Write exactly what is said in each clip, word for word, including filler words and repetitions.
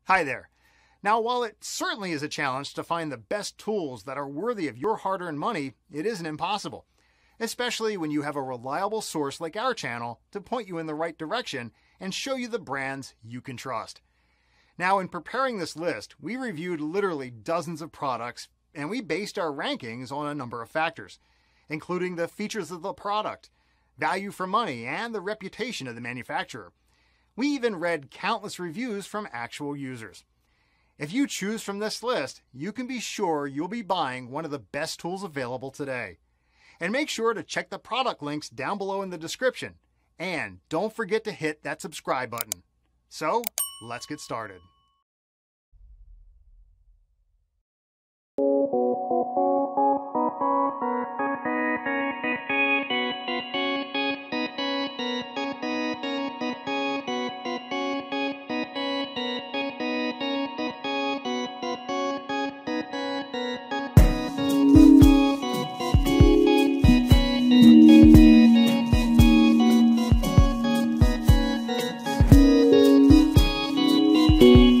Hi there. Now, while it certainly is a challenge to find the best tools that are worthy of your hard-earned money, it isn't impossible, especially when you have a reliable source like our channel to point you in the right direction and show you the brands you can trust. Now, in preparing this list, we reviewed literally dozens of products, and we based our rankings on a number of factors, including the features of the product, value for money, and the reputation of the manufacturer. We even read countless reviews from actual users. If you choose from this list, you can be sure you'll be buying one of the best tools available today. And make sure to check the product links down below in the description. And don't forget to hit that subscribe button. So, let's get started. Thank you.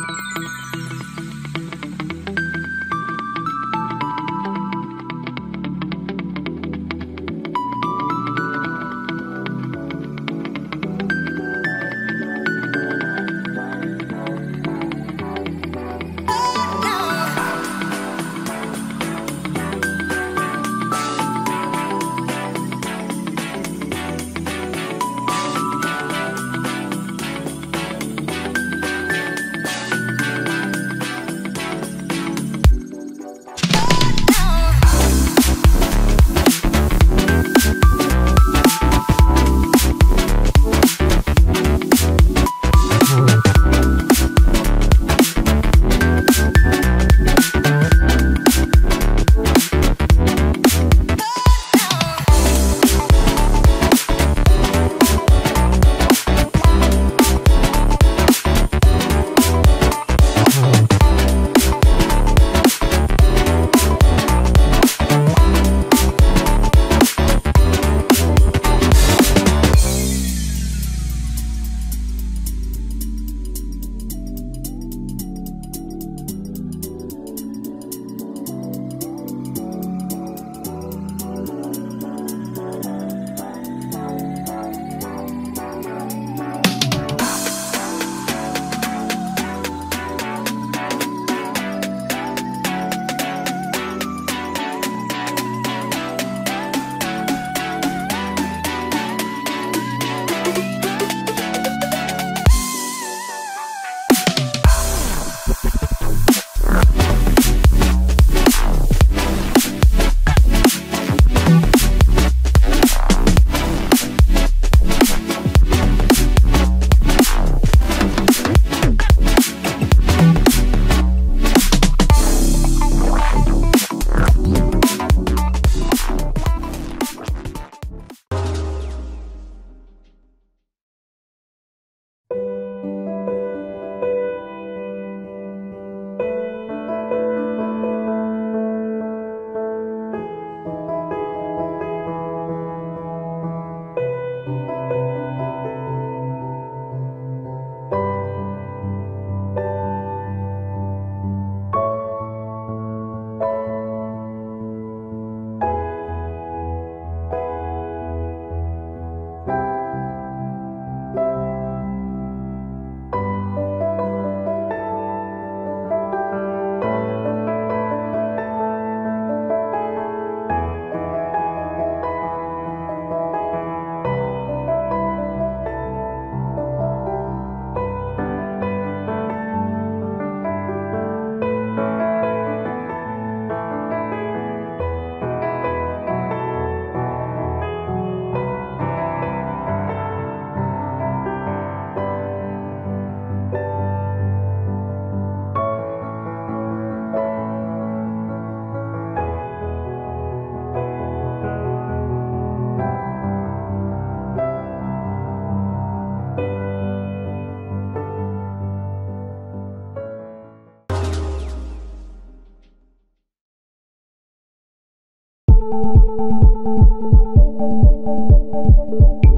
Thank you.